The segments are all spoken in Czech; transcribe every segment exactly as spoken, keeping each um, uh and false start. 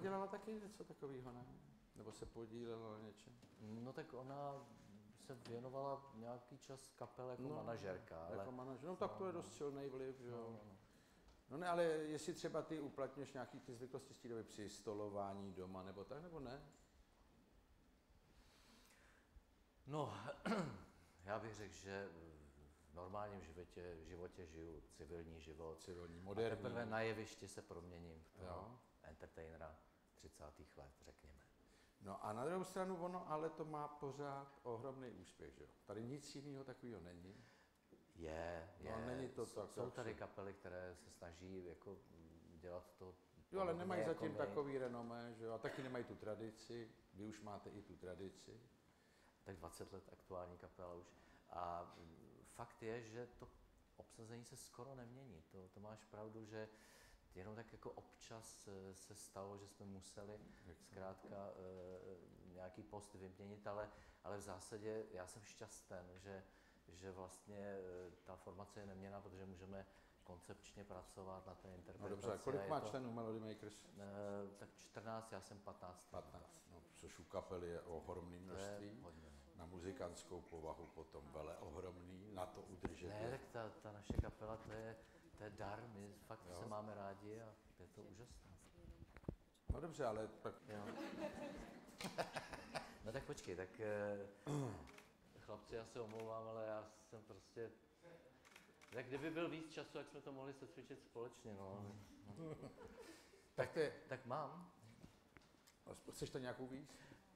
dělala taky něco takového, ne? Nebo se podílela na něčem? No tak ona se věnovala nějaký čas kapel jako no, manažerka. Jako ale... manažer, no tak to je dost silný vliv, že jo. No, no. No ne, ale jestli třeba ty uplatňuješ nějaký ty zvyklosti z té doby při stolování doma, nebo tak, nebo ne? No, já bych řekl, že v normálním životě, životě žiju civilní život. Civilní, moderní. A teprve na jevišti se proměním v toho jo. entertainera třicátých let, řekněme. No a na druhou stranu ono, ale to má pořád ohromný úspěch, že jo? Tady nic jiného takového není. Je, je. No, není to tak, Jsou tak tady si... kapely, které se snaží jako dělat to. Jo, ale nemají jako zatím my. takový renomé, že jo? A taky nemají tu tradici. Vy už máte i tu tradici. Tak dvacet let aktuální kapela už. A fakt je, že to obsazení se skoro nemění. To, to máš pravdu, že jenom tak jako občas se stalo, že jsme museli zkrátka e, nějaký post vyměnit, ale, ale v zásadě já jsem šťastný, že, že vlastně ta formace je neměná, protože můžeme koncepčně pracovat na té interpretaci. No dobře, a kolik má členů Melody Makers? E, tak čtrnáct, já jsem patnáct. patnáct, no, což u kapely je ohromný množství. Na muzikantskou povahu potom vele ohromný, na to udržet. Ne, tak ta, ta naše kapela, to je, to je dar, my fakt jo. se máme rádi a je to úžasné. No dobře, ale tak... Jo. No tak počkej, tak eh, chlapci, já se omlouvám, ale já jsem prostě... Tak kdyby byl víc času, jak jsme to mohli se cvičit společně, no. no. tak, to je... tak mám. Chceš to nějakou víc?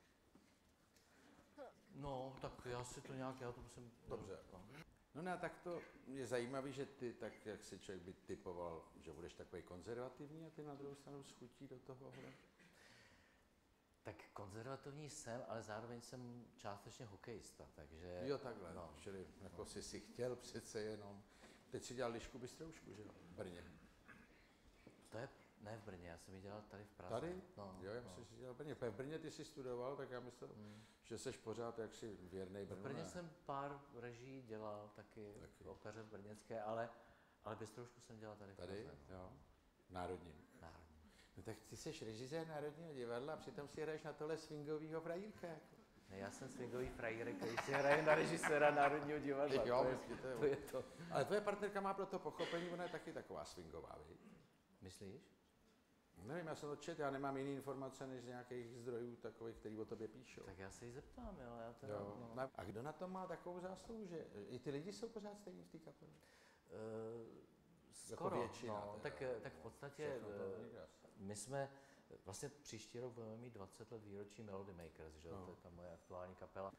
No, tak já si to nějak, já to musím... Dobře. No ne, tak to je zajímavé, že ty, tak jak si člověk by typoval, že budeš takový konzervativní a ty na druhou stranu schutí do tohohle. Tak konzervativní jsem, ale zároveň jsem částečně hokejista, takže... Jo, takhle, no. Čili jako jsi si chtěl přece jenom... Teď si dělal Lišku Bystroušku, že jo, v Brně. To je, ne v Brně, já jsem ji dělal tady v Praze. Tady? No, jo, já no. myslím, že jsi dělal v Brně. V Brně ty jsi studoval, tak já myslím, hmm. že jsi pořád jaksi věrnej Brnu. V Brně jsem pár reží dělal taky, taky. v opeře v brněnské, ale, ale Bystroušku jsem dělal tady v Praze. Tady? No. Jo. Národním. Národním. No tak ty jsi režisér Národního divadla a přitom si hraješ na tohle swingovýho frajírka. Jako. Ne, já jsem swingový frajírek, který si hraje na režiséra Národního divadla. Jo, to, je, to, je, to je to. Ale tvoje partnerka má pro to pochopení, ona je taky taková swingová, víš? Myslíš? Nevím, já jsem to četl, já nemám jiné informace než z nějakých zdrojů takových, který o tobě píšou. Tak já se jí zeptám, jo. Já teda, jo. No. A kdo na to má takovou zásluhu, že i ty lidi jsou pořád stejní v té kapele? Uh, skoro, jako většina, no, teda, tak, tak v podstatě my jsme, vlastně příští rok budeme mít dvacet let výročí Melody Makers, že? No. To je ta moje aktuální kapela.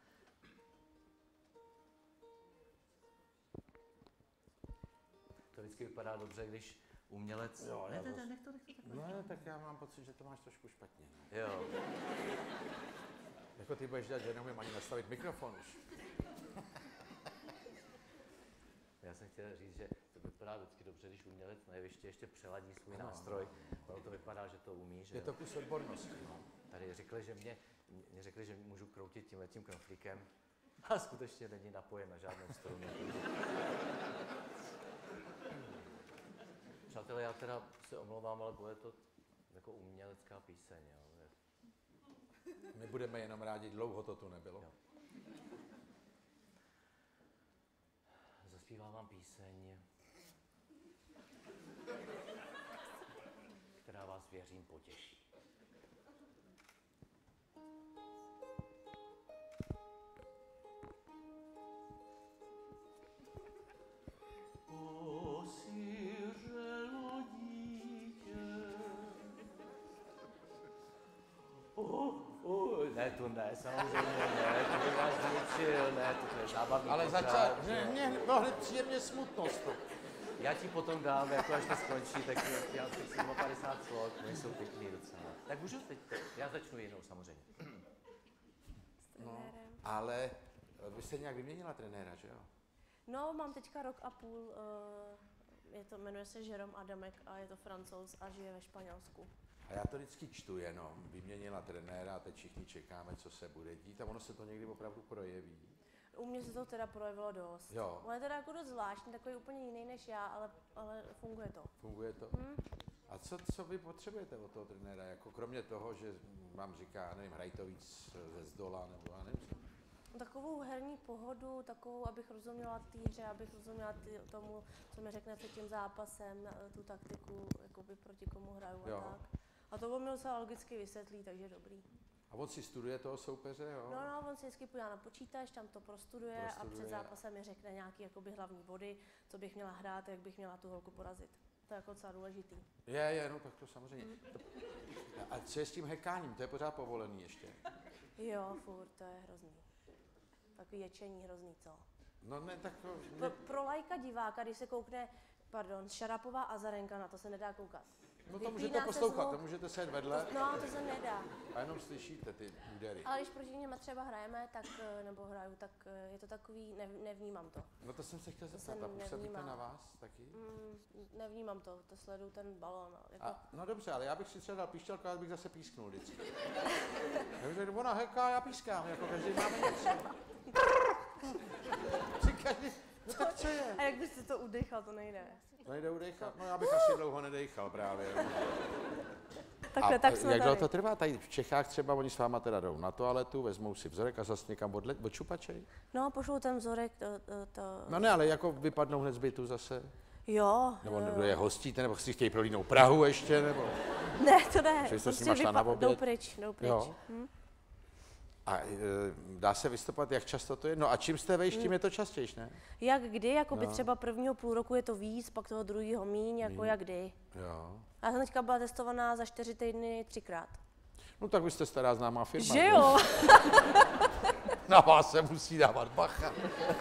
To vždycky vypadá dobře, když umělec... Jo, ne, ne, to... ne, nech to, nech to takhle. No, tak já mám pocit, že to máš trošku špatně. No. Jo. Jako ty budeš dělat, že neumím ani nastavit mikrofon už. Já jsem chtěl říct, že to vypadá vždycky dobře, když umělec na jevišti ještě přeladí svůj no, nástroj. Ono to vypadá, že to umí. Že je to kus odbornosti. No. Tady řekli, že mě, mě řekli, že můžu kroutit tímhletím knoflíkem a skutečně není napojen na žádnou strunu. Přátelé, já teda se omlouvám, ale bude to jako umělecká píseň. Jo. My budeme jenom rádi, dlouho to tu nebylo. Jo. Zaspívám vám píseň, která vás, věřím, potěší. Osiřelo dítě. Oh, oh, ne, to ne, samozřejmě ne, to by vás zničil, ne, to je zábavný. Ale začal, ne, ne, bylo hned příjemně smutno z toho. Já ti potom dám, jako až to skončí, tak já si o padesát slov, oni jsou pěkný docela. Tak můžu teď, já začnu jinou samozřejmě. No, ale vy jste nějak vyměnila trenéra, že jo? No, mám teďka rok a půl, je to, jmenuje se Jérôme Adamek a je to Francouz a žije ve Španělsku. A já to vždycky čtu jenom, vyměnila trenéra a teď všichni čekáme, co se bude dít a ono se to někdy opravdu projeví. U mě se to teda projevilo dost. Jo. On je teda jako dost zvláštní, takový úplně jiný než já, ale, ale funguje to. Funguje to? Hmm. A co, co vy potřebujete od toho trenéra, jako kromě toho, že vám říká, nevím, hraj to víc ze zdola, nebo já nevím co? Takovou herní pohodu, takovou, abych rozuměla té hře, abych rozuměla tý, tomu, co mi řekne před tím zápasem, tu taktiku, jakoby proti komu hraju Jo. a tak. A to on mi docela logicky vysvětlí, takže dobrý. A on si studuje toho soupeře, jo? No, no, on si vždycky podívá na počítač, tam to prostuduje, Prostuduje. a před zápasem mi řekne nějaký jakoby hlavní body, co bych měla hrát, jak bych měla tu holku porazit. To je jako docela důležitý. Je, je, no tak to samozřejmě. Mm. A co je s tím hekáním, to je pořád povolený ještě? Jo, furt, to je hrozný. Takový ječení hrozný, co? No ne, tak to... Pro, pro lajka diváka, když se koukne, pardon, Šarapová a Zarenka, na to se nedá koukat. No to Vypíná můžete se poslouchat, zvuk. to můžete sedět vedle No, to se nedá. a jenom slyšíte ty údery. Ale když proti něm třeba hrajeme, tak, eh, nebo hraju, tak eh, je to takový, nev, nevnímám to. No to jsem se chtěl To zeptat, jsem a působíte nevnímala. na vás taky? Mm, nevnímám to, to sleduju ten balón. Jako, A, no dobře, ale já bych si třeba dal píšťalku, ale bych zase písknul vždycky. Takže ona heká, já pískám, jako každý máme něco. Každý, no tak co je? a jak byste to udechal, to nejde. To nejde udechat, no já bych asi dlouho nedechal právě. Takhle, A tak jsme jak tady. dlouho to trvá? Tady v Čechách třeba oni s váma teda jdou na toaletu, vezmou si vzorek a zase někam odle, odčupačej? No, pošlu ten vzorek, to, to, to... No ne, ale jako vypadnou hned z bytu zase? Jo, Nebo jo, kdo jo. je hostíte, nebo si chtějí prolínout Prahu ještě, nebo... Ne, to ne. Že jste s Prostě nima šla na vypa- oběd? Jdou pryč, jdou pryč. Jo. Hm? A e, dá se vystupovat, jak často to je? No a čím jste vejš, tím je to častější, ne? Jak kdy, jako by No. třeba prvního půl roku je to víc, pak toho druhého míň, jako jak kdy. Jo. Já jsem teďka byla testovaná za čtyři týdny třikrát. No tak vy jste stará známá firma. Že jo? Na vás se musí dávat bacha.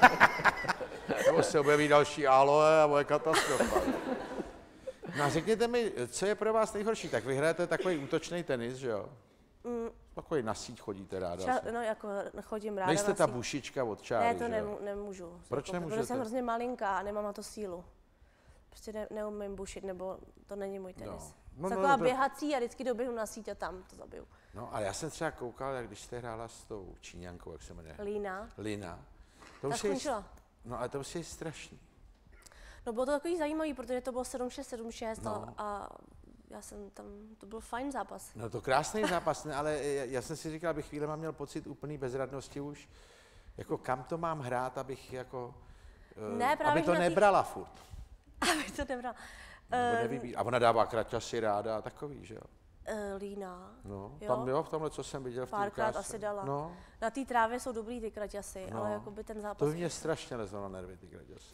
Nebo se objeví další aloe a bude katastrofa. No a řekněte mi, co je pro vás nejhorší? Tak vy hrajete takový útočný tenis, že jo? Mm, Takový na síť chodíte ráda. ča- asi. no jako chodím ráda Nejste na ta síť. bušička od čáry, Ne, to že jo? nemů- nemůžu. Proč Jako, nemůžete? Protože jsem hrozně malinká a nemám na to sílu. Prostě ne, neumím bušit, nebo to není můj tenis. No. No, No, taková no, to- běhací a vždycky doběhnu na síť a tam to zabiju. No ale já jsem třeba koukal, jak když jste hrála s tou Číňankou, jak se jmenuje? Lína. Lina. To Ta už je, skončila. no ale to už je strašný. No bylo to takový zajímavý, protože to bylo sedm šest, sedm šest No. a, a já jsem tam, to byl fajn zápas. No to krásný zápas, ne, ale já, já jsem si říkal, abych chvíle měl pocit úplný bezradnosti už. Jako kam to mám hrát, abych jako... eh, Ne, právě, aby že to na tý- nebrala furt. Abych to nebral. Nebo Eh, nevybí. A ona dává kraťasy ráda a takový, že jo? eh, Lína. No, Jo. tam jo, v tomhle, co jsem viděl v té Párkrát ukázce. asi dala. No, Na té trávě jsou dobrý ty kraťasy, No. ale jakoby ten zápas... to by mě strašně lezlo na nervy, ty kraťasy.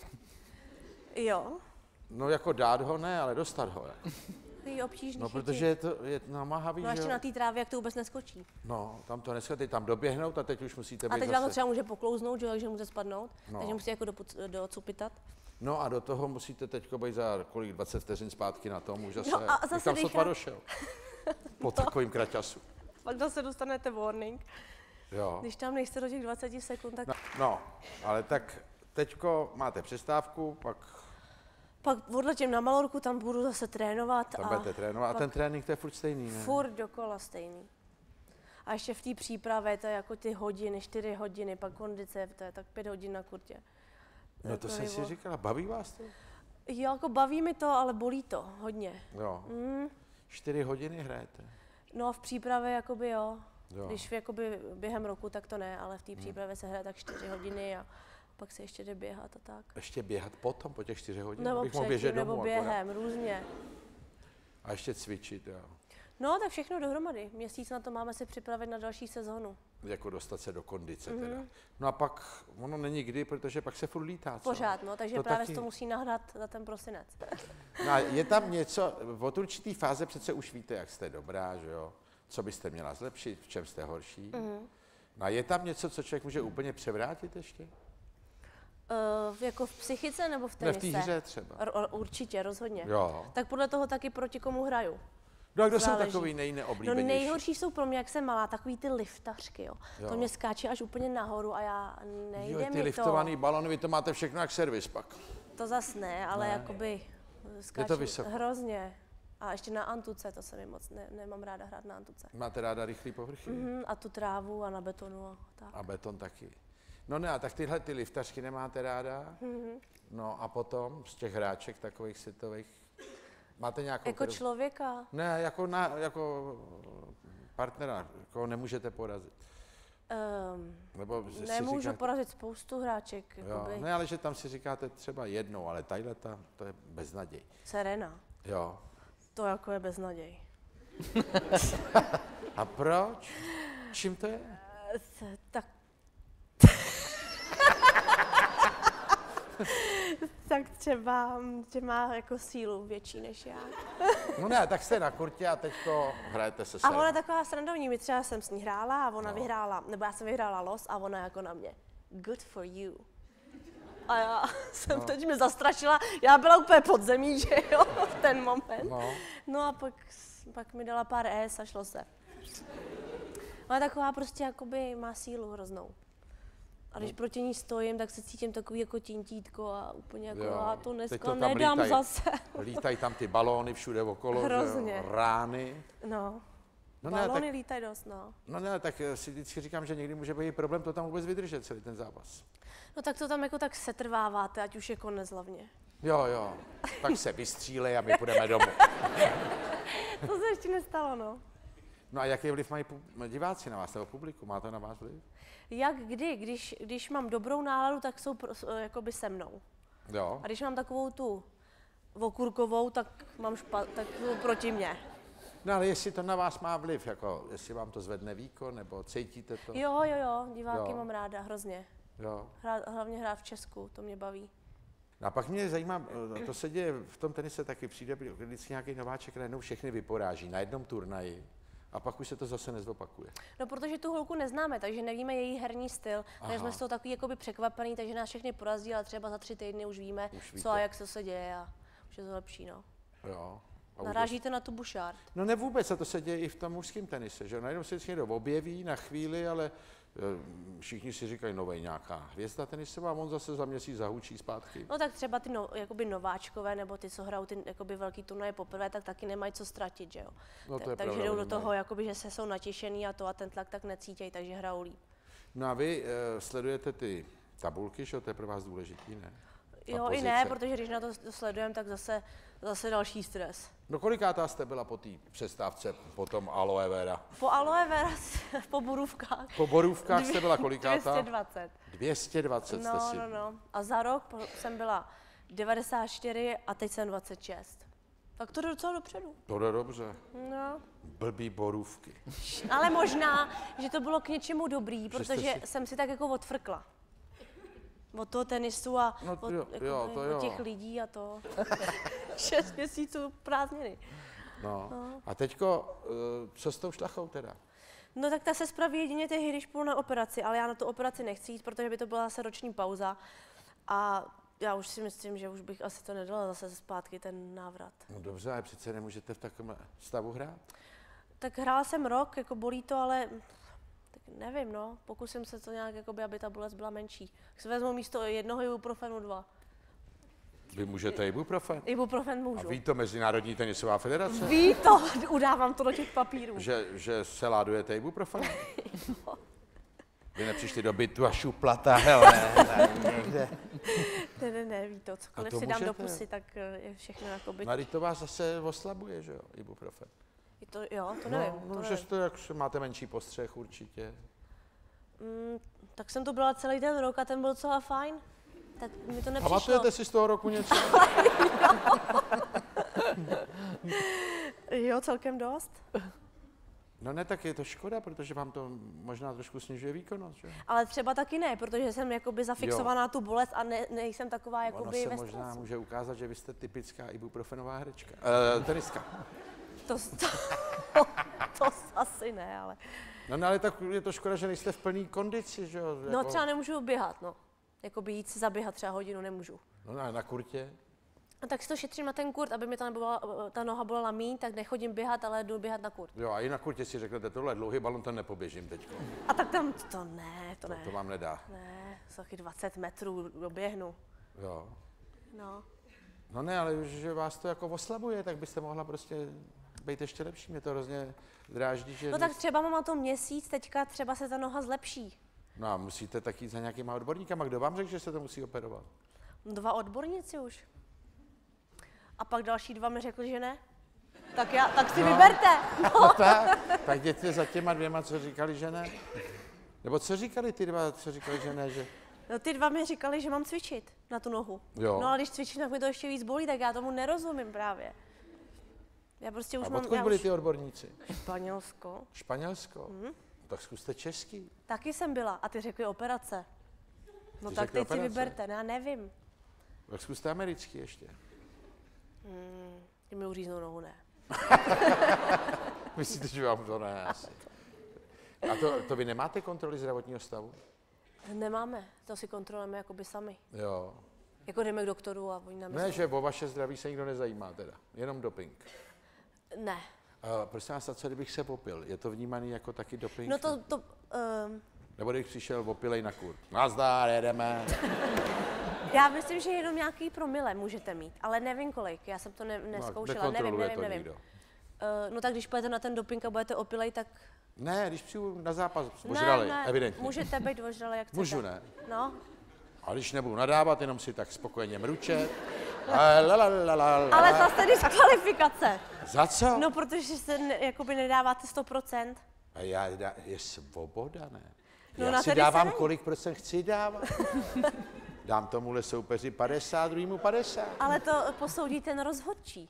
Jo, No jako dát ho ne, ale dostat ho. Jako. ty obtížný No, chytit. protože je to je namáhavý, No a že ještě jo? na té trávě, jak to vůbec neskočí. No, tam to dneska, teď tam doběhnout a teď už musíte A být teď vám to zase... třeba může poklouznout, že jo, takže může spadnout, No. takže musíte jako dopuc- docupitat. No a do toho musíte teď být za kolik, dvacet vteřin zpátky na tom, už zase, No a zase už tam dýchat. sotva došel. Po takovým kraťasu. Pak zase dostanete warning. Jo. Když tam nejste do těch dvacet sekund, tak No, no, ale tak teďko máte přestávku, pak pak odletím na Malorku, tam budu zase trénovat tam a budete trénovat. A pak ten trénink to je furt stejný, ne? furt dokola stejný. A ještě v té přípravě, to je jako ty hodiny, čtyři hodiny, pak kondice, to je tak pět hodin na kurtě. No to jsem si Pohybu. říkala, baví vás to? Jo, jako baví mi to, ale bolí to hodně. Jo. Mm. Čtyři hodiny hrajete. No v přípravě jakoby jo. Jo. Když jakoby během roku, tak to ne, ale v té přípravě se hraje tak čtyři hodiny a pak se ještě jde běhat a tak. Ještě běhat potom, po těch čtyři hodin, Nebo abych mohl předtím, běžet nebo domů. akorát. během, různě. A ještě cvičit, jo. No tak všechno dohromady. Měsíc na to máme si připravit na další sezonu. Jako dostat se do kondice Mhm. teda. No a pak, ono není kdy, protože pak se furt lítá, co? Pořád, no, takže To právě taky. taky... to musí nahrát za ten prosinec. No a je tam něco, od určitý fáze přece už víte, jak jste dobrá, že jo? Co byste měla zlepšit, v čem jste horší. Mhm. No a je tam něco, co člověk může úplně převrátit ještě? Uh, jako v psychice nebo v Ne, v tenise? té hře třeba. R- určitě, rozhodně. Jo. Tak podle toho taky proti komu hraju. No a kdo jsou záleží. takový No nejneoblíbenější? nejhorší jsou pro mě, jak jsem malá, takový ty liftařky, jo. Jo. To mě skáče až úplně nahoru a já nejde Jo, ty mi liftovaný balony, vy to máte všechno jak servis pak. to. To zas ne, ale Ne. jakoby skáču to vysoko. hrozně. A ještě na antuce, to se mi moc, ne, nemám ráda hrát na antuce. Máte ráda rychlý povrchy? Mhm, a tu trávu a na betonu a tak. A beton taky. No ne, a tak tyhle ty liftařky nemáte ráda? Mhm. No a potom z těch hráček takových světových, Máte nějakou... Jako kterou- člověka. Ne, jako, na, jako partnera, koho nemůžete porazit. Um, Nebo že si nemůžu říkáte, porazit spoustu hráček. jo, Jakoby. ne, ale že tam si říkáte třeba jednou, ale tadyhle ta, to je beznaděj. Serena. Jo. To jako je beznaděj. A proč? Čím to je? Eh, se- Tak... tak třeba, že má jako sílu větší než já. No ne, tak jste na kurtě a teďko hrajete se A Serenou. ona je taková srandovní, my třeba jsem s ní hrála a ona No. vyhrála, nebo já jsem vyhrála los a ona jako na mě. Good for you. A já jsem No. teď mě zastrašila, já byla úplně pod zemí, že jo, v ten moment. No. No a pak, pak mi dala pár S a šlo se. Ona taková prostě jakoby má sílu hroznou. A když proti ní stojím, tak se cítím takový jako tintítko a úplně jako, Jo, já to teď dneska to tam nedám lítají. zase. Lítají tam ty balóny všude okolo, že jo, Hrozně. rány. No, No ne, balony tak, lítají dost, no. no ne, tak si vždycky říkám, že někdy může být problém to tam vůbec vydržet celý ten zápas. No tak to tam jako tak setrváváte, ať už je konec hlavně. Jo, jo, tak se vystřílej a my půjdeme domů. To se ještě nestalo, no. No a jaký vliv mají pu- diváci na vás nebo publikum? Má to na vás vliv? Jak kdy, když, když mám dobrou náladu, tak jsou pro, s- jakoby se mnou. Jo. A když mám takovou tu okurkovou, tak mám špa, tak jsou proti mně. No ale jestli to na vás má vliv, jako jestli vám to zvedne výkon, nebo cítíte to? Jo, jo, jo, diváky Jo. mám ráda, hrozně. Jo. Hrá, hlavně hrát v Česku, to mě baví. No a pak mě zajímá, to se děje v tom tenise taky, přijde vždycky nějaký nováček, najednou všechny vyporáží na jednom turnaji a pak už se to zase nezopakuje. No, protože tu holku neznáme, takže nevíme její herní styl, takže jsme z toho takový jakoby překvapený, takže nás všechny porazí, ale třeba za tři týdny už víme, Už co víte. a jak to se děje a už je to lepší, no. Jo. A už Narážíte na tu Bouchard. No ne vůbec, a to se děje i v tom mužském tenise, že najednou se vždycky někdo objeví na chvíli, ale e, všichni si říkají, novej nějaká hvězda tenisová, a on zase za měsíc zahučí zpátky. No tak třeba ty no, jakoby nováčkové, nebo ty, co hrajou ty jakoby velký turnaje poprvé, tak taky nemají co ztratit, že jo. No to je takže pravda, jdou do oni toho, mají. jakoby, že se jsou natěšený a to a ten tlak tak necítějí, takže hrajou líp. No a vy e, sledujete ty tabulky, že jo, to je pro vás důležitý, ne? Ta Jo, i pozice. ne, protože když na to sledujeme, tak zase, zase další stres. No kolikátá jste byla po té přestávce, po tom aloe vera? Po aloe vera, po borůvkách. Po borůvkách jste byla kolikátá? dvě stě dvacet. dvě stě dvacet jste No, si. no, no. A za rok po- jsem byla devadesát čtyři a teď jsem dvacet šest. Tak to jde docela dopředu. To jde dobře. No. Blbý borůvky. Ale možná, že to bylo k něčemu dobrý, jste protože si- jsem si tak jako odfrkla. Od toho tenisu a No, od, jo, jako, jo, to od jo. těch lidí a to. Šest měsíců prázdniny. No. A teďko, e, co s tou šlachou teda? No tak ta se spraví jedině tehdy, když půjdu na operaci, ale já na tu operaci nechci jít, protože by to byla zase roční pauza. A já už si myslím, že už bych asi to nedala zase zpátky ten návrat. No dobře, ale přece nemůžete v takovém stavu hrát. Tak hrála jsem rok, jako bolí to, ale tak nevím, no. Pokusím se to nějak, jakoby, aby ta bolest byla menší. Tak si vezmu místo jednoho ibuprofenu dva. Vy můžete ibuprofen? Ibuprofen A můžu. ví to Mezinárodní tenisová federace? Ví to, udávám to do těch papírů. Že, že se ládujete ibuprofen? Vy nepřišli do bytu a šuplata, hele, ne, někde. Ne, ne, ne, ví to, A cokoliv to si dám do můžete. pusy, tak eh, je všechno jakoby. No a teď to vás zase oslabuje, že jo, ibuprofen. Je to, jo, to nevím, no, to že nevím. jste, jak se máte menší postřeh určitě. Mm, tak jsem to byla celý ten rok a ten byl docela fajn. Tak mi to nepřišlo. Pamatujete si z toho roku něco? Jo, celkem dost. No ne, tak je to škoda, protože vám to možná trošku snižuje výkonnost, že? Ale třeba taky ne, protože jsem jakoby zafixovaná na tu bolest a ne, nejsem taková Ono jakoby se ve možná stresu. může ukázat, že vy jste typická ibuprofenová herečka. Uh, teniska. To, to, to, to asi ne, ale... No, no ale tak je to škoda, že nejste v plný kondici, že jo? No třeba nemůžu běhat, no. Jakoby jít si zaběhat třeba hodinu nemůžu. No na, na kurtě. A tak si to šetřím na ten kurt, aby mi ta, nebola, ta noha bolela míň, tak nechodím běhat, ale jdu běhat na kurt. Jo, a i na kurtě si řeknete, tohle je dlouhý balon, ten nepoběžím teď. A tak tam to ne, to To, ne. to vám nedá. Ne, za taky dvacet metrů doběhnu. Jo. No. No ne, ale že vás to jako oslabuje, tak byste mohla prostě být ještě lepší. Mě to hrozně dráždí, že... No tak třeba mám na to měsíc, teďka třeba se ta noha zlepší. No a musíte tak jít za nějakýma odborníkama. Kdo vám řekl, že se to musí operovat? Dva odborníci už. A pak další dva mi řekli, že ne. Tak, já, tak si no. vyberte. No. No tak, tak jděte za těma dvěma, co říkali, že ne. Nebo co říkali ty dva, co říkali, že ne, že... No, ty dva mi říkali, že mám cvičit na tu nohu. Jo. No a když cvičím, tak mi to ještě víc bolí, tak já tomu nerozumím právě. Já prostě už a mám... odkud byli už... ty odborníci? Španělsko. Španělsko? Hmm. Tak zkuste český. Taky jsem byla a ty řekli operace. No ty tak teď operace. si vyberte, no, já nevím. Tak zkuste americký ještě. Hmm, ty mi uříznou nohu, ne. Myslíte, že vám to ne? Asi. A to, to vy nemáte kontroly zdravotního stavu? Nemáme, to si kontrolujeme jakoby sami. Jo. Jako jdeme k doktoru a oni nám... Ne, že o vaše zdraví se nikdo nezajímá teda, jenom doping. Ne. Uh, prosím vás, a co kdybych se popil? Je to vnímaný jako taky doping? No to... to um... Nebo kdybych přišel opilej na kurz. Nazdar, jedeme. Já myslím, že jenom nějaký promile můžete mít, ale nevím kolik, já jsem to ne, neskoušela, no, nevím, nevím, to nevím. Nikdo. Uh, no tak když půjdete na ten doping a budete opilej, tak... Ne, když přijdu na zápas, ožrali, ne, ne, evidentně. Můžete být ožrali, jak chcete. Můžu, ne? No. A když nebudu nadávat, jenom si tak spokojeně mručet. La, la, la, la, la. Ale zase diskvalifikace. Za co? No, protože se ne, jakoby nedáváte sto procent. A já, je svoboda, ne? No, já si dávám, dávám, kolik procent chci dávat. Dám tomuhle soupeři padesát, druhýmu padesát. Ale to posoudí ten rozhodčí.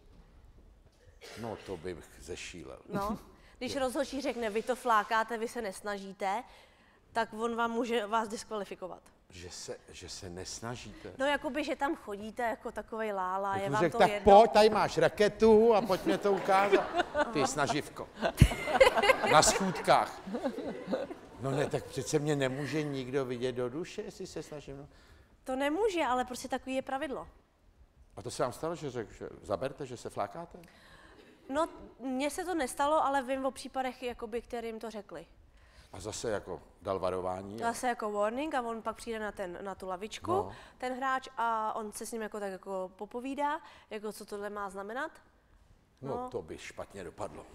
No, to bych zešílel. No, když rozhodčí řekne, vy to flákáte, vy se nesnažíte, tak on vám může vás diskvalifikovat. Že se, že se nesnažíte? No, jakoby, že tam chodíte jako takovej lála, tak je vám řek, to tak jedno. pojď, tady máš raketu a pojď mě to ukázat. Ty snaživko. Na schůdkách. No ne, tak přece mě nemůže nikdo vidět do duše, jestli se snažím. No. To nemůže, ale prostě takový je pravidlo. A to se vám stalo, že řekl, že zaberte, že se flákáte? No, mně se to nestalo, ale vím o případech, jakoby, kterým to řekli. A zase jako dal varování? Zase jako warning a on pak přijde na, ten, na tu lavičku, no. ten hráč, a on se s ním jako tak jako popovídá, jako co tohle má znamenat. No, no to by špatně dopadlo.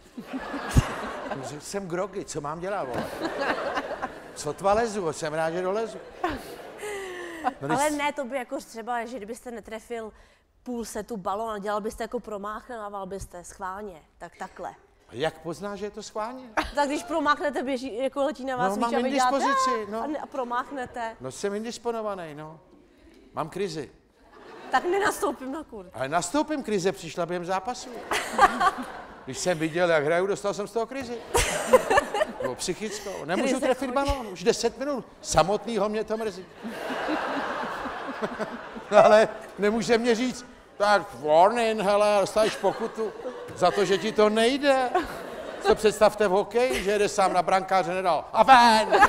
Jsem grogy, co mám dělat, vole? Sotva lezu, jsem rád, že dolezu. No, ale ne, to by jako třeba, že kdybyste netrefil půl setu balón a dělal byste jako promáchnával byste schválně, tak takhle. A jak pozná, že je to schválně? Tak když promáchnete, běží, jako letí na vás no, míč mám a vy děláte no. a, a promáchnete. No jsem indisponovaný, no. Mám krizi. Tak nenastoupím na kurz. Ale nastoupím, krize přišla během zápasu. Když jsem viděl, jak hraju, dostal jsem z toho krizi. Nebo psychickou. Nemůžu krize trefit chodí. Balón, už deset minut. Samotnýho mě to mrzí. Ale nemůže mě říct, tak warning, hele, dostaneš pokutu za to, že ti to nejde. To představte v hokeji, že jde sám na brankáře, nedal. A ven!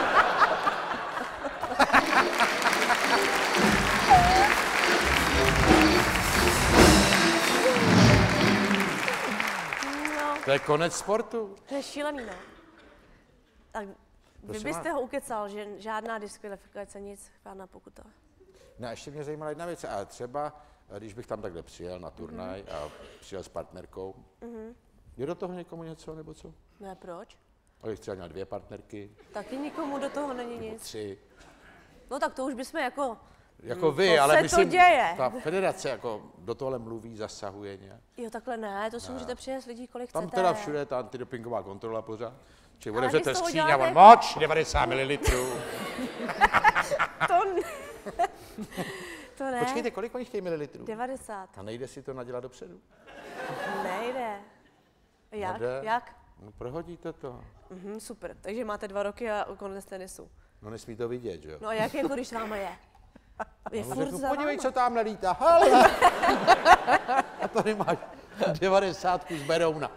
No. To je konec sportu. To je šílený, no. Tak vy byste ho ukecal, že žádná diskvalifikace, nic, žádná pokuta. No, ještě mě zajímala jedna věc, a třeba, když bych tam takhle přijel na turnaj mm-hmm. a přijel s partnerkou, mm-hmm. je do toho někomu něco, nebo co? Ne, proč? Ale bych třeba měl dvě partnerky. Taky nikomu do toho není nic. Tři. No tak to už bychom jako... Jako vy, to ale se myslím, to děje. Ta federace jako do tohle mluví, zasahuje nějak. Jo, takhle ne, to si ne. můžete přijést lidí, kolik tam chcete. Tam teda všude je ta antidopingová kontrola pořád. Či Ale otevřete skříň a děláte... on moč, devadesát mililitrů. To ne. To ne. Počkejte, kolik oni chtějí mililitrů? devadesát. A nejde si to nadělat dopředu? Nejde. Jak? Nejde? Jak? No prohodíte to. Mhm, super, takže máte dva roky a konec tenisu. No nesmí to vidět, že jo? No a jak jako když s váma je? Je no, furt řeknu, za podívej, váma. co tam lítá. Hele. A tady máš devadesátku z Berouna.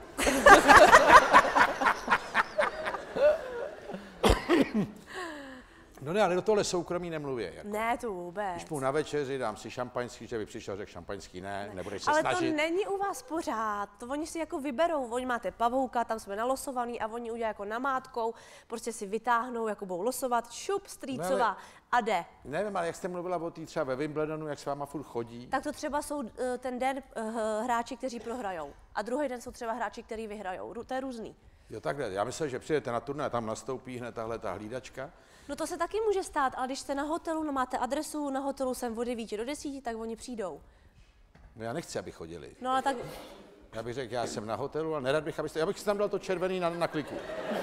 No ne, ale do tohle soukromí nemluví. Jako. Ne, to vůbec. Když půjdu na večeři, dám si šampaňský, že by přišel, řekl šampaňský ne, ne. nebudeš se ale snažit. Ale to není u vás pořád, to oni si jako vyberou, oni máte pavouka, tam jsme nalosovaný a oni udělají jako namátkou, prostě si vytáhnou, jako budou losovat, šup, strýcová no, ale, a jde. Nevím, ale jak jste mluvila o té třeba ve Wimbledonu, jak s váma furt chodí. Tak to třeba jsou uh, ten den uh, hráči, kteří prohrajou a druhý den jsou třeba hráči, kteří vyhrajou, to je různý. Jo, takhle, já myslím, že přijdete na turnaj, tam nastoupí hned tahle ta hlídačka. No to se taky může stát, ale když jste na hotelu, no máte adresu, na hotelu jsem od devíti do desíti, tak oni přijdou. No já nechci, aby chodili. No ale tak, Já bych řekl, já jsem na hotelu, ale nerad bych, abyste, já bych si tam dal to červený na, na kliku.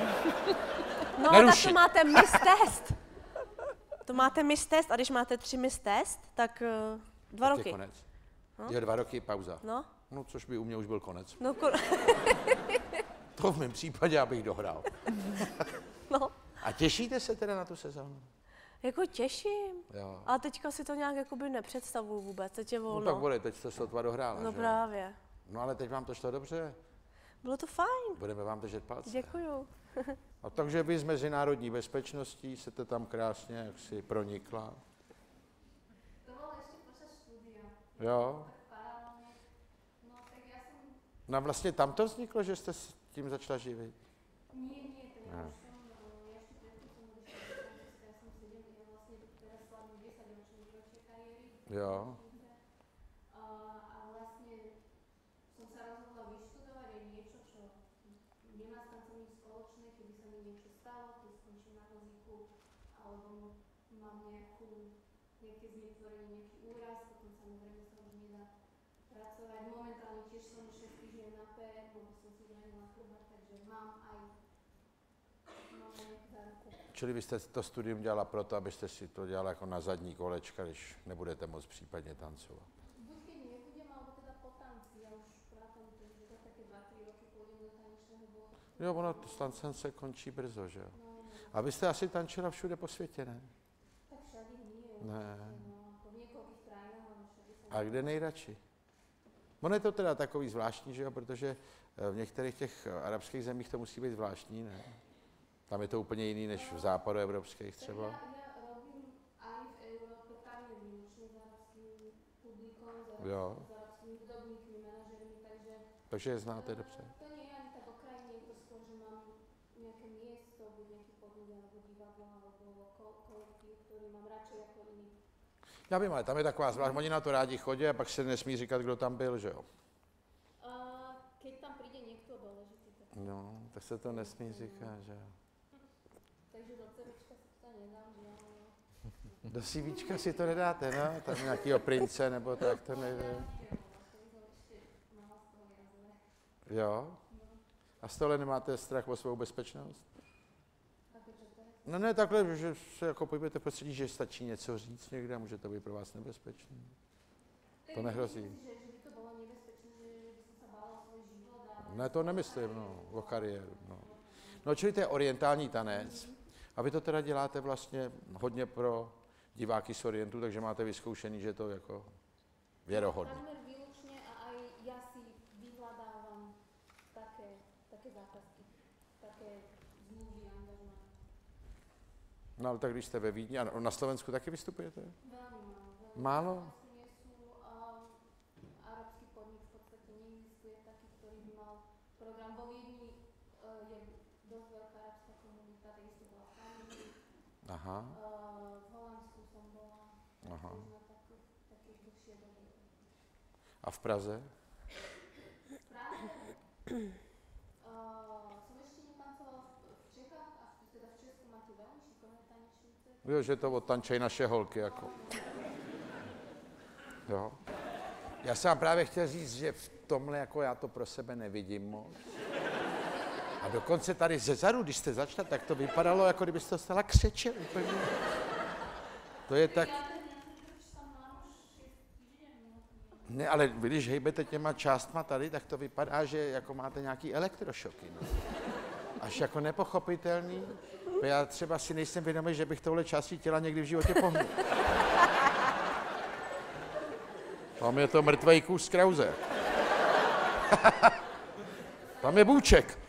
no Neruši. tak to máte Miss Test. To máte Miss Test a když máte tři Miss Test, tak uh, dva Tak roky. je konec. Je dva roky pauza. No, No, což by u mě už byl konec. no, ko- To v mém případě, abych dohrál. no. A těšíte se teda na tu sezónu? Jako těším. Jo. Ale teďka si to nějak jakoby nepředstavuju vůbec, teď je No volno. tak bude, teď jste sotva dohrála, No že? právě. No ale teď vám to šlo dobře. Bylo to fajn. Budeme vám držet palce. Děkuju. A takže vy z mezinárodní bezpečností jste tam krásně jaksi pronikla. To bylo ještě počas studia. Jo. Paralelně. No tak já jsem... No a vlastně tam to vzniklo, že jste s tím začala živit? Nie, nie, to ja už som, uh, ja ešte predtým som odišla do Francúzska, ja som sedem, ja vlastne teraz slavím desaťročné výročie kariéry. Jo. A, a vlastne som sa rozhodla vyštudovať aj niečo, čo nemá s tancom nič spoločné, keby sa mi niečo stalo, keď skončím na vozíku, alebo mám nejakú, nejaké znetvorenie, nejaký úraz, potom samozrejme sa už nedá pracovať. Momentálne tiež som šesť týždňov na pé, lebo som si zranila chrbát, takže mám aj, mám aj nejakú záruku. Čili vy jste to studium dělala proto, abyste si to dělala jako na zadní kolečka, když nebudete moc případně tancovat. Buď keď nebudem, alebo teda po tanci, ja už prátam, že za také dva tri roky pôjdem do tanečného bodu. Jo, ono, to s tancem se končí brzo, že jo? No, no, A vy jste asi tančila všude po světě, ne? tak všade nie, Ne. no, po niekoľkých krajinách, ale všade som... A kde nejradši? Ono je to teda takový zvláštní, že jo, protože v některých těch arabských zemích to musí být zvláštní, ne? Tam je to úplně jiný než v západoevropských Tak třeba. ja, ja robím aj v Európe tajne výlučne s arabským publikom, s, Jo. s arabskými hudobníkmi, manažermi, takže Takže je znáte dobře. to nie je ani tak o krajine, je to skôr, že mám nejaké miesto, buď nejaký podnik, alebo divadlo, alebo ko- kolektív, ktorý mám radšej ako iný. Já vím, ale tam je taková zvlášť, oni na to rádi chodí a pak se nesmí říkat, kdo tam byl, že jo? Uh, keď tam príde niekto dôležitý, tak, No, tak se to nesmí říkat, že jo? takže do CVčka si to nedám, že áno. Do CVčka si to nedáte, no? Tam nějakýho prince nebo tak, to nejde. Jo? A z tohle nemáte strach o svou bezpečnost? No ne, takhle, že se jako pohybujete v prostředí, že stačí něco říct někde a může to být pro vás nebezpečné. To nehrozí. Že, že by to bolo nebezpečné, že, že by som sa bála o svoj život a... Ne, to nemyslím, no, o kariéru, no. No, čili to je orientální tanec. A vy to teda děláte vlastně hodně pro diváky z Orientu, takže máte vyzkoušený, že to jako věrohodný. Takmer výlučne a aj ja si vyhľadávam také, také zákazky, také zmluvy, angažma. No, ale tak když jste ve Vídni, a na Slovensku taky vystupujete? Veľmi málo. Veľmi Málo? Vlastne nie sú um, arabský podnik, v podstate neexistuje taký, ktorý by mal program. Vo Viedni uh, je dosť veľká arabská komunita, takisto bola v Kanade. Aha, Uh, v Holandsku som bola aha. tiež na takú, také dlhšie doby. A v Praze? Práve uh, som ešte netancovala v, v Čechách a v, teda v Česku máte veľmi šikovné tanečnice. Jo, že to odtančej naše holky, jako. Jo. Já jsem vám právě chtěl říct, že v tomhle jako já to pro sebe nevidím moc. A dokonce tady ze zadu, když jste začala, tak to vypadalo, jako kdybyste to stala křeče úplně. To je tak... Ne, ale vy, když hejbete těma částma tady, tak to vypadá, že jako máte nějaký elektrošoky. No. Až jako nepochopitelný. Já třeba si nejsem vědomý, že bych touhle částí těla někdy v životě pohnul. Tam je to mrtvej kus Krause. Tam je bůček.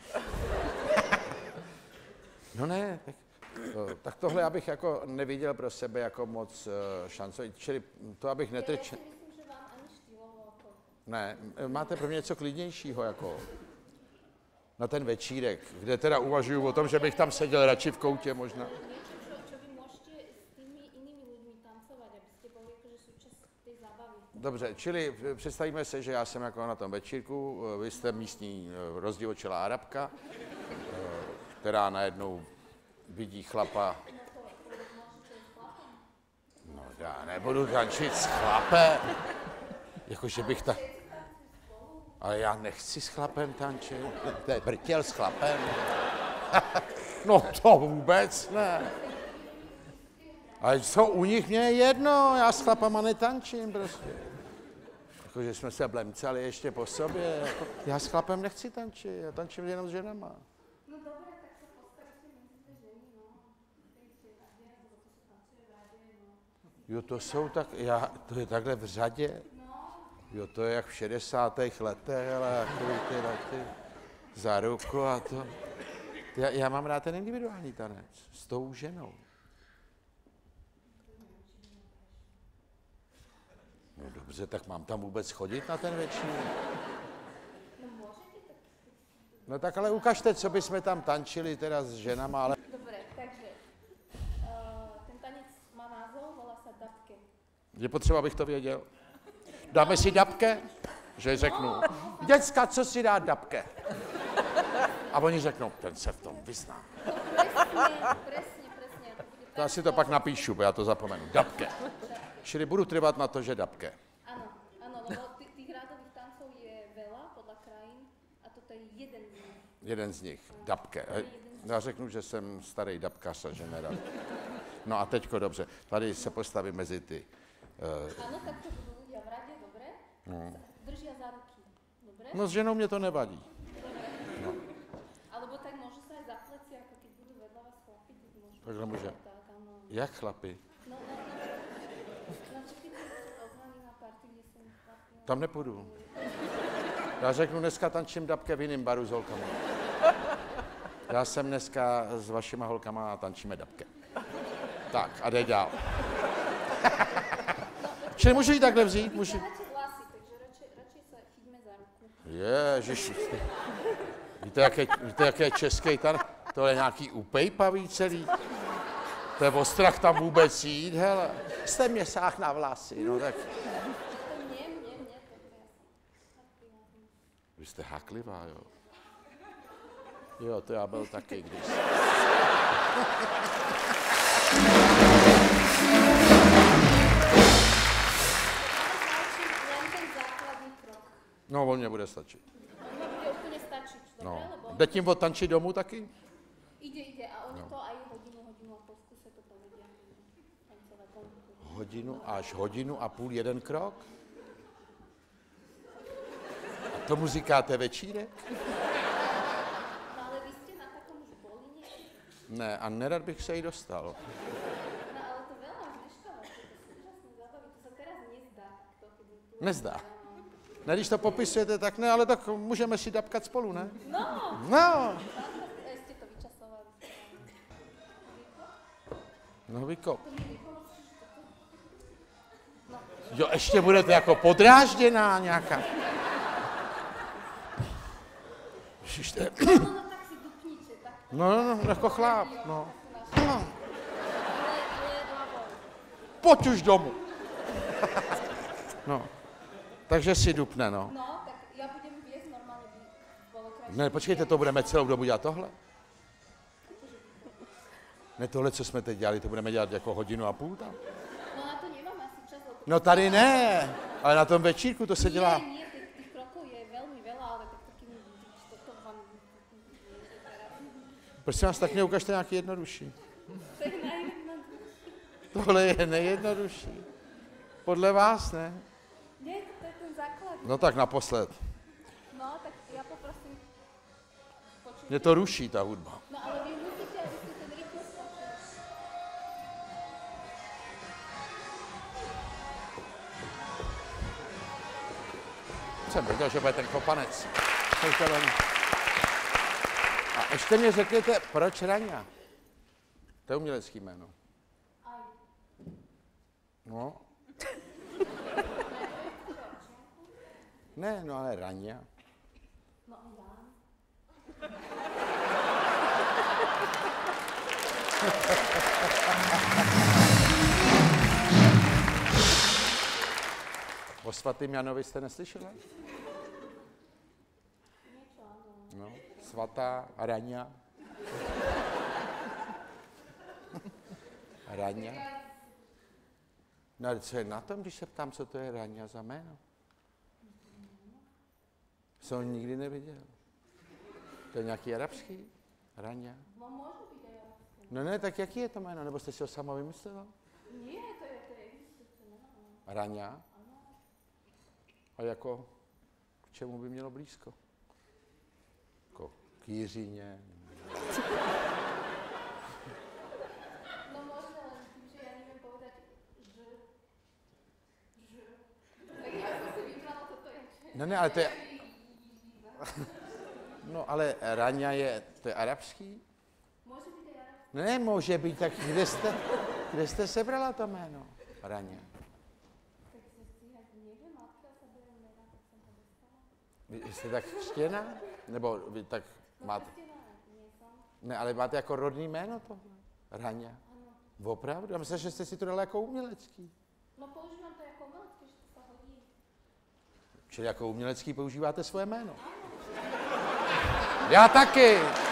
No ne, tak, to, tak tohle já bych jako neviděl pro sebe jako moc uh, šancový. Čili to, abych netrčel. Ja si myslím, že vám ani štýlovo ako... Ne, máte pro mě něco klidnějšího, jako na ten večírek, kde teda uvažuju o tom, že bych tam seděl radši v koutě možná. Niečo, čo, čo vy môžete s tými inými ľuďmi tancovať, aby ste boli akože súčasť tej zábavy. Dobře, čili představíme se, že já jsem jako na tom večírku, vy jste místní rozdivočelá Arabka, která najednou vidí chlapa. No já nebudu tančit s chlapem. Jakože bych tak... Ale já nechci s chlapem tančit. To je brtěl s chlapem. No to vůbec ne. Ale co u nich mě je jedno, já s chlapama netančím prostě. Jakože jsme se blemcali ještě po sobě. Jako, já s chlapem nechci tančit, já tančím jenom s ženama. No dobré, tak se postavíte mezi ty ženy, no. Tej v radě, nebo to se tancuje v radě, no. Jo, to jsou tak, já, to je takhle v řadě. Jo, to je jak v šedesátých letech, ale jako ty lety za ruku a to. Já, já mám rád ten individuální tanec s tou ženou. No dobře, tak mám tam vůbec chodit na ten večer? No tak ale ukažte, co bychom tam tančili teda s ženama, ale... Dobre, takže uh, ten tanec má názov, volá sa dabke. Je potřeba, abych to věděl. Dáme si dabke? Že řeknu, děcka, co si dá dabke? A oni řeknou, ten se v tom vyzná. Presne, presne, presne. To já si to pak napíšu, bo já to zapomenu. Dabke. Čili budu trvat na to, že dabke. Áno, áno, lebo t- tých rádových tancov je veľa podľa krajín a toto je jeden z nich. Jeden z nich, dabke. Já řeknu, že jsem starý dabkař a že nerad. No a teďko dobře, tady se postavím mezi ty. Uh, Áno, tak to budú ľudia v rade, dobre? no. Držia za ruky, dobre? no s ženou mě to nevadí. Dobre. Alebo tak môžu sa aj za pleci, ako keď budú vedľa vás chlapi, tak môžu. Takhle může. Tak, áno. Jak chlapi? No, no, napríklad, keď sa ozvaní na party, kde som chlapi. Tam nepůjdu. Já řeknu, dneska tančím dabke v jiném baru s holkama. Já jsem dneska s vašima holkama a tančíme dabke. Tak, a jdej dál. Čili můžu ji takhle vzít? Můžu... Máte vlasy, takže radšej, radšej sa chyťme za ruku. Ježiš. Víte, jak je, víte, jak je český tan? To je nějaký upejpavý celý. To je ostrach tam vůbec jít, hele. Jste mě sáh na vlasy, no tak. To nie, nie, nie, to je jasné. Vy jste háklivá, jo. Jo, to já byl taky když. Len ten základný krok. No, on mě bude stačit. On bude úplne stačiť, dobre? No. Lebo Jde tím odtančit domů taky? ide, ide a oni to aj hodinu, hodinu a pol v kuse to povedia. Tancové konkurty. Hodinu až hodinu a půl jeden krok? A tomu říkáte večírek? No ale vy ste na takom už boli niekedy? Ne, a nerad bych se jí dostal. No ale to veľa už neškávate, to sú úžasné zábavy, to sa teraz nezdá. To, keď je tu... Nezdá. Ne, když to popisujete, tak ne, ale tak můžeme si dabkat spolu, ne? No! No. E, ste to vyčasovali. No vykop. Jo, ještě budete jako podrážděná nějaká. Ježiš, to je... No, no, no, tak si dupnite, tak. No, no, no, jako chláp, no. Ale, ale hlavou. Pojď už domů. No, takže si dupne, no. No, tak ja budem viesť normálne, by bolo krajšie. Ne, počkejte, to budeme celou dobu dělat tohle? Ne, tohle, co jsme teď dělali, to budeme dělat jako hodinu a půl tam? No na to nemáme asi čas, lebo... No tady ne, ale na tom večírku to se dělá. Nie, nie, tých, tých krokov je veľmi veľa, ale tak takým, toto vám... Prosím vás, tak mě ukažte nějaký jednodušší. To je najjednoduchší. Tohle je nejjednodušší. Podle vás, ne? Nie, to je ten základ. No tak naposled. No, tak ja poprosím... Počujte. Mě to ruší, ta hudba. No, ale vy musíte, aby ste ten rytmus počuli. Jsem věděl, že bude ten kopanec. A ještě mě řekněte, proč Raňa? To je umělecký jméno. Aj. No. Ne, no ale Raňa. No, ja. O svatým Janovi jste neslyšela? Niečo, áno. No, svatá Raňa. Raňa. No ale co je na tom, když se ptám, co to je Raňa za jméno? Jsem ho nikdy neviděl. To je nějaký arabský? Rania? No môžu byť aj arabské. No ne, tak jaký je to jméno? Nebo jste si ho sama vymyslela? Nie, to je, to je existujúce meno. Rania? Áno. A jako, k čemu by mělo blízko? Jako k Jiřině? No možno len tým, že ja neviem povedať ž, ž. Tak ja som si vybrala toto je. No ne, ale to je... No ale Rania je, to je arabský? Môže byť aj arabské. Ne, může být, tak kde jste, kde jste sebrala to jméno? Rania. Tak si si ja neviem, odkiaľ sa berú mena, tak som to dostala. Vy jste tak křtěná? Nebo vy tak No máte... krstená nie som. Ne, ale máte jako rodný jméno tohle? Rania. Áno. Opravdu? Já myslím, že jste si to dala jako umělecký. No používam to ako umelecké, že to sa hodí. Čili jako umělecký používáte svoje jméno. Já taky.